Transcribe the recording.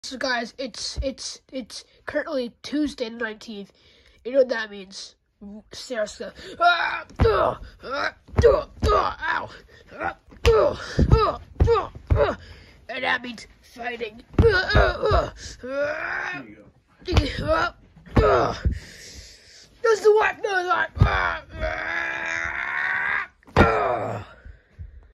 So guys, it's currently Tuesday the 19th. You know what that means? Sarah's gonna, and that means fighting. There's the wife.